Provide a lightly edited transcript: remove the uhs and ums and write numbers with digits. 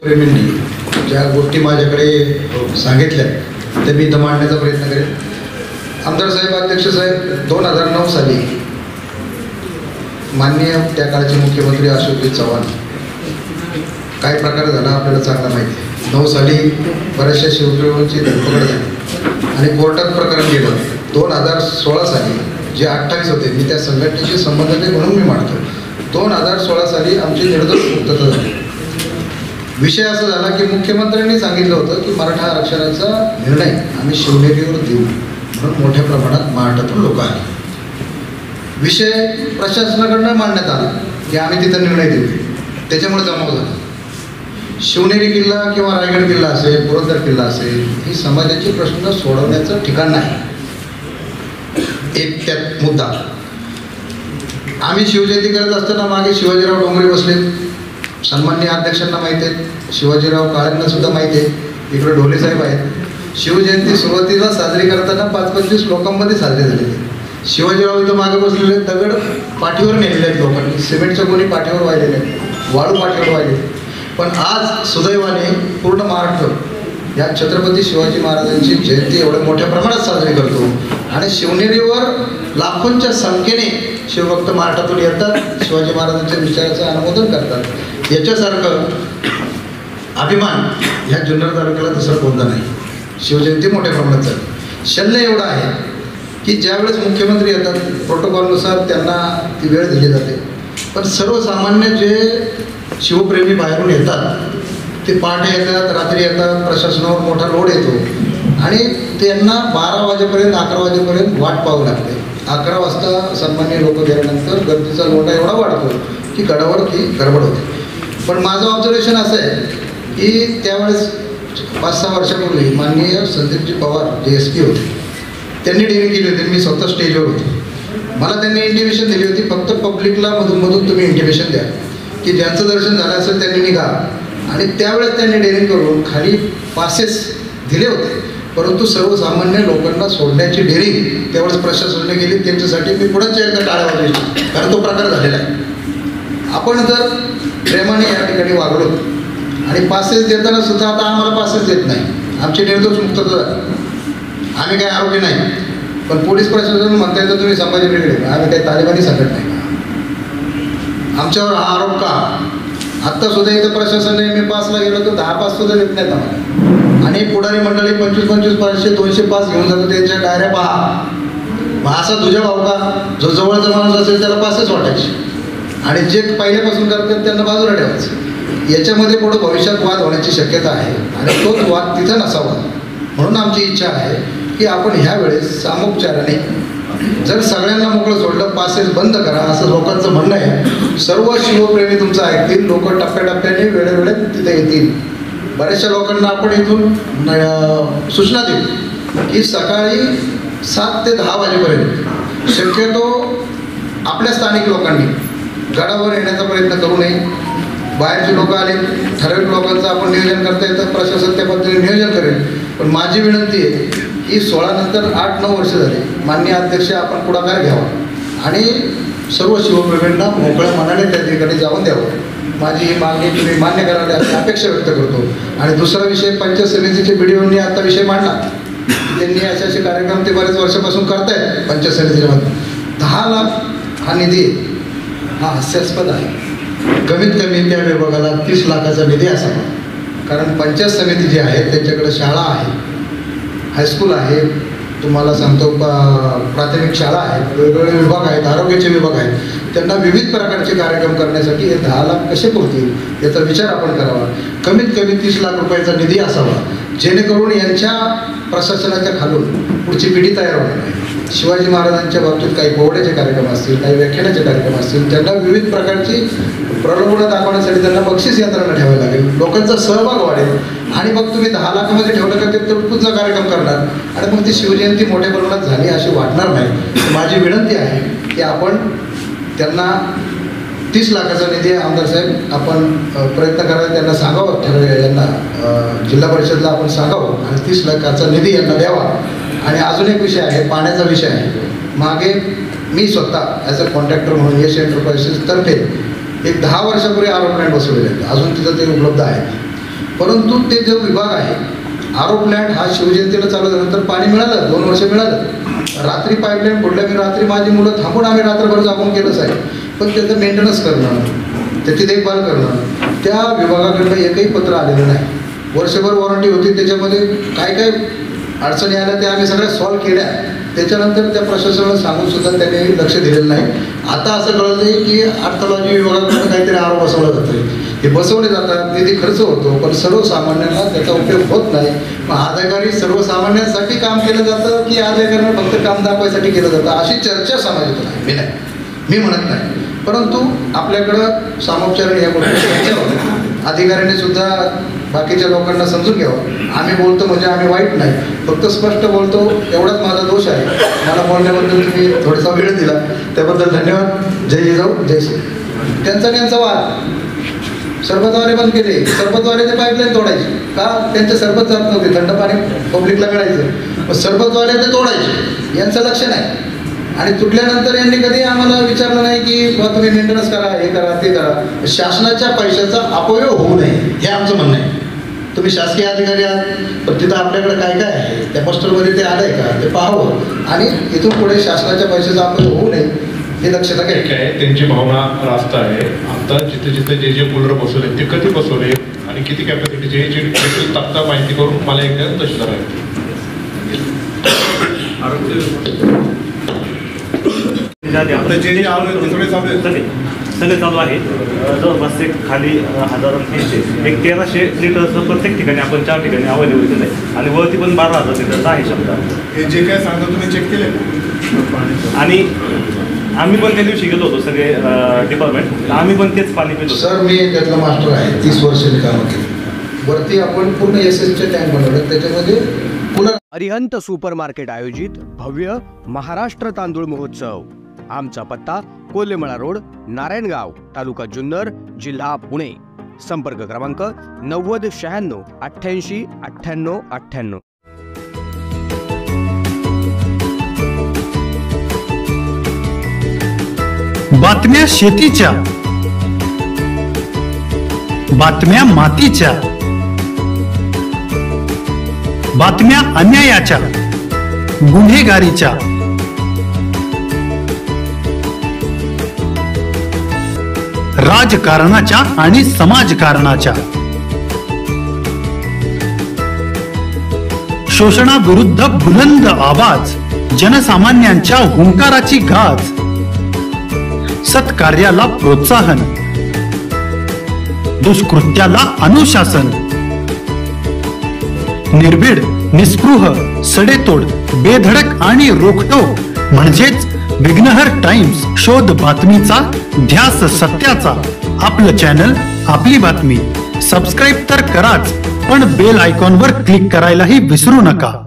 प्रेमींनी ज्या गोष्टी माझ्याकडे सांगितल्या त्या मी इथं मांडण्याचा प्रयत्न करेन. आमदार साहेब, अध्यक्ष साहेब, 2009 साली माननीय त्या काळचे मुख्यमंत्री अशोकजी चव्हाण, काय प्रकार झाला आपल्याला चांगला माहिती आहे. 9 साली बऱ्याचशा शिवप्रेमींची धरपकड झाली आणि कोर्टात प्रकरण गेलं. 2016 साली जे 28 होते, मी त्या संघटनेशी संबंध नाही म्हणून मी मांडतो. 2016 साली आमची निर्दोष मुक्तता झाली. विषय असा झाला की मुख्यमंत्र्यांनी सांगितलं होतं की मराठा आरक्षणाचा निर्णय आम्ही शिवनेरीवर देऊ, म्हणून मोठ्या प्रमाणात महाराष्ट्रातून लोक आले. विषय प्रशासनाकडनं मांडण्यात आला की आम्ही तिथं निर्णय देऊ, त्याच्यामुळे जमाव झाला. शिवनेरी किल्ला किंवा रायगड किल्ला असेल, पुरंदर किल्ला असेल, ही समाजाचे प्रश्न सोडवण्याचं ठिकाण नाही. एक त्यात मुद्दा. आम्ही शिवजयंती करत असताना मागे शिवाजीराव डोंगरे बसले, सन्माननीय अध्यक्षांना माहीत आहेत, शिवाजीराव काळ्यांना सुद्धा माहीत आहे, इकडे ढोले साहेब आहेत. शिवजयंती सुरुवातीला साजरी करताना 5-25 लोकांमध्ये साजरी झालेली. शिवाजीराव इथं मागे बसलेले, दगड पाठीवर नेलेले आहेत लोकांनी, सिमेंटच्या कोणी पाठीवर वाहिलेले आहेत, वाळू पाठीवर वाहिले. पण आज सुदैवाने पूर्ण महाराष्ट्र या छत्रपती शिवाजी महाराजांची जयंती एवढ्या मोठ्या प्रमाणात साजरी करतो आणि शिवनेरीवर लाखोंच्या संख्येने शिवभक्त महाराष्ट्रातून येतात, शिवाजी महाराजांच्या विचाराचं अनुमोदन करतात. याच्यासारखं अभिमान ह्या जुन्नर तालुक्याला दुसरं कोणतं नाही. शिवजयंती मोठ्या प्रमाणात चालते. शल्य एवढं आहे की ज्यावेळेस मुख्यमंत्री येतात प्रोटोकॉलनुसार त्यांना ती वेळ दिली जाते, पण सर्वसामान्य जे शिवप्रेमी बाहेरून येतात ते पहाटे येतात, रात्री येतात, प्रशासनावर मोठा लोड येतो आणि त्यांना 12 वाजेपर्यंत 11 वाजेपर्यंत वाट पाहावी लागते. 11 वाजता सन्मान्य लोक गेल्यानंतर गर्दीचा लोटा एवढा वाढतो की गडावर ती गडबड होते. पण माझं ऑब्झर्वेशन असं आहे की त्यावेळेस 5-6 वर्षापूर्वी माननीय संदीपजी पवार जे SP होते, त्यांनी डेअरिंग केली होती. मी स्वतः स्टेजवर होतो. मला त्यांनी इंटिमेशन दिली होती, फक्त पब्लिकला मधून तुम्ही इंटिमेशन द्या की ज्यांचं दर्शन झालं असेल त्यांनी निघा. आणि त्यावेळेस त्यांनी डेअरिंग करून खाली पासेस दिले होते, परंतु सर्वसामान्य लोकांना सोडण्याची डेअरिंग त्यावेळेस प्रशासनाने केली. त्यांच्यासाठी मी पुढंच एकदा टाळ्या वाजवायची, कारण तो प्रकार झालेला आहे. आपण जर प्रेमाने या ठिकाणी वागलो आणि पासेस देताना सुद्धा, आता आम्हाला पासेस देत नाही, आमची निर्दोष मुक्तता झाली, आम्ही काही आरोपी नाही, पण पोलीस प्रशासन म्हणता येतं तुम्ही संभाजी ब्रिगेड, आम्ही काही तालिबानी संघटना नाही. आमच्यावर हा आरोप का? आत्ता सुद्धा इथं प्रशासनाने मी पासला गेलो तर 10 पास सुद्धा देत नाहीत आम्हाला. आणि पुढारी मंडळी 25-25, 500, 200 पास घेऊन जातात, त्यांच्या डायऱ्या पहा. मग असा तुझ्या भाऊ का? जो जवळचा माणूस असेल त्याला पासेस वाटायचे आणि जे पहिल्यापासून करतात त्यांना बाजूला ठेवायचं. याच्यामध्ये पुढं भविष्यात वाद होण्याची शक्यता आहे आणि तोच वाद तिथं नसावा. म्हणून आमची इच्छा आहे की आपण ह्या वेळेस सामोपचाराने जर सगळ्यांना मोकळं सोडलं, पासेस बंद करा असं लोकांचं म्हणणं आहे. सर्व शिवप्रेमी तुमचं ऐकतील, लोक टप्प्याटप्प्याने वेळेवेळेत तिथे येतील. बऱ्याचशा लोकांना आपण इथून सूचना देऊ की सकाळी 7 ते 10 वाजेपर्यंत शक्यतो आपल्या स्थानिक लोकांनी गडावर येण्याचा प्रयत्न करू नये. बाहेरचे लोक आले, ठराविक लोकांचं आपण नियोजन करता येतं, प्रशासन त्या पद्धतीने नियोजन करेल. पण माझी विनंती आहे की 16 नंतर 8-9 वर्ष झाली, माननीय अध्यक्ष आपण पुढाकार घ्यावा आणि सर्व शिवप्रेमींना मोकळ्या मनाने त्या ठिकाणी जाऊन द्यावं. माझी ही मागणी तुम्ही मान्य करावी अशी अपेक्षा व्यक्त करतो. आणि दुसरा विषय, पंचायत समितीचे BDOंनी आता विषय मांडला. त्यांनी असे कार्यक्रम ते बरेच वर्षापासून करतायत पंचायत समितीच्या मध्ये. 10 लाख हा निधी हा हास्यास्पद आहे. कमीत कमी त्या विभागाला 30 लाखाचा निधी असावा, कारण पंचायत समिती जी आहे त्यांच्याकडे शाळा आहे, हायस्कूल आहे, तुम्हाला सांगतो प्राथमिक शाळा आहेत, वेगवेगळे विभाग आहेत, आरोग्याचे विभाग आहेत. त्यांना विविध प्रकारचे कार्यक्रम करण्यासाठी हे 10 लाख कसे पुरतील याचा विचार आपण करावा. कमीत कमी 30 लाख रुपयाचा निधी असावा, जेणेकरून यांच्या प्रशासनाच्या खालून पुढची पिढी तयार होणार आहे. शिवाजी महाराजांच्या बाबतीत काही पोवाड्याचे कार्यक्रम असतील, काही व्याख्यानाचे कार्यक्रम असतील, त्यांना विविध प्रकारची प्रलोभनं दाखवण्यासाठी त्यांना बक्षीस यंत्रणा ठेवावी लागेल, लोकांचा सहभाग वाढेल. आणि मग तुम्ही 10 लाखामध्ये ठेवलं का ते तुटपुंजा कार्यक्रम करणार आणि मग ती शिवजयंती मोठ्या प्रमाणात झाली अशी वाटणार नाही. माझी विनंती आहे की आपण त्यांना 30 लाखाचा निधी आमदार साहेब आपण प्रयत्न करायला त्यांना सांगावं, ठरवलं यांना जिल्हा परिषदला आपण सांगावं आणि 30 लाखाचा निधी यांना द्यावा. आणि अजून एक विषय आहे, पाण्याचा विषय आहे. मागे मी स्वतः ॲज अ कॉन्ट्रॅक्टर म्हणून यश एंटरप्राइजेस तर्फे एक 10 वर्षापूर्वी आरो प्लॅन्ट बसवलेले आहेत, अजून तिथं ते उपलब्ध आहे. परंतु ते जो विभाग आहे आरो प्लॅन्ट हा शिवजयंतीला चालू झाल्यानंतर पाणी मिळालं, 2 वर्ष मिळालं. रात्री पाईपलाईन फोडल्या, मी रात्री माझी मुलं थांबून आम्ही रात्रभर जागून केलंच आहे. पण त्याचं मेंटेनन्स करणं, त्याची देखभाल करणं, त्या विभागाकडनं एकही पत्र आलेलं नाही. वर्षभर वॉरंटी होती, त्याच्यामध्ये काय काय अडचणी आल्या त्या आम्ही सगळ्या सॉल्व्ह केल्या. त्याच्यानंतर त्या प्रशासनाला सांगून सुद्धा त्यांनी लक्ष दिलेलं नाही. आता असं कळलं आहे की आर्थॉलॉजी विभागाकडून काहीतरी आरो बसवला जातो. हे बसवले जातात, निधी खर्च होतो, पण सर्वसामान्यांना त्याचा उपयोग होत नाही. मग अधिकारी सर्वसामान्यांसाठी काम केलं जातं की अधिकाऱ्यांना फक्त काम दाखवायसाठी केलं जातं, अशी चर्चा समाजात आहे. मी म्हणत नाही, परंतु आपल्याकडं सामोपचारण या गोष्टी घ्यावं. अधिकाऱ्यांनी सुद्धा बाकीच्या लोकांना समजून घ्यावं. आम्ही बोलतो म्हणजे आम्ही वाईट नाही, फक्त स्पष्ट बोलतो, एवढाच माझा दोष आहे. मला बोलण्याबद्दल तुम्ही थोडासा वेळ दिला त्याबद्दल धन्यवाद. जय जिजाऊ जय श्री. त्यांचा वाद सरबतवाले बंद केले. सरबतवाले ते पाईपलाईन तोडायचे का? त्यांचे सरबत जात नव्हते, थंड पाणी पब्लिकला मिळायचं, मग सरबतवाले ते तोडायचे. यांचं लक्ष नाही. आणि तुटल्यानंतर यांनी कधी आम्हाला विचारलं नाही की बा तुम्ही मेंटेनन्स करा, हे करा ते करा. शासनाच्या पैशाचा अपव्यय होऊ नये हे आमचं म्हणणं आहे. तुम्ही शासकीय अधिकारी आहात, पण तिथं आपल्याकडे काय काय आहे त्या पोस्टरमध्ये ते आलं आहे का ते पाहावं आणि इथून पुढे शासनाच्या पैशाचा अपव्यय होऊ नये हे लक्षात घ्या. आहे त्यांची भावना रास्त आहे. आता जिथे जिथे जे कूलर बसवले ते कधी बसवले आणि किती कॅपॅसिटीचे याची तक्ता माहिती करून मला एकदा तहसीलदार आहे. सगळे चालू आहे. जवळपास एक खाली 1300 एक 1300 लिटरचं प्रत्येक ठिकाणी आपण 4 ठिकाणी अवेलेबल केलं आहे आणि वरती पण 12,000 लिटरचं आहे शब्द. हे जे काय सांगता तुम्ही चेक केले आणि आम्ही पण त्या दिवशी गेलो होतो सगळे डिपार्टमेंट, आम्ही पण तेच पाणी पिलो. सर मी त्यातला मास्टर आहे, 30 वर्षांनी कामं केली. वरती आपण पूर्ण SS टँक बनवलं, त्याच्यामध्ये पुन्हा अरिहंत सुपर मार्केट आयोजित भव्य महाराष्ट्र तांदूळ महोत्सव. आमचा पत्ता कोल्हेमळा रोड, नारायणगाव, तालुका जुन्नर, जिल्हा पुणे. संपर्क क्रमांक 90 96 88 98 98. बातम्या शेतीच्या, बातम्या मातीच्या, बातम्या अन्यायाच्या, गुन्हेगारीच्या, राजकारणाच्या आणि समाजकारणाच्या, शोषणाविरुद्ध बुलंद आवाज, जनसामान्यांच्या हुंकाराची गाज, सत्कार्याला प्रोत्साहन, दुष्कृत्याला अनुशासन, निर्भीड, निस्पृह, सडेतोड, बेधडक आणि रोखटोक म्हणजेच विघ्नहर टाइम्स. शोध बातमीचा, ध्यास सत्याचा. आपलं चॅनल, आपली बातमी. सबस्क्राईब तर कराच, पण बेल आयकॉनवर क्लिक करायलाही विसरू नका.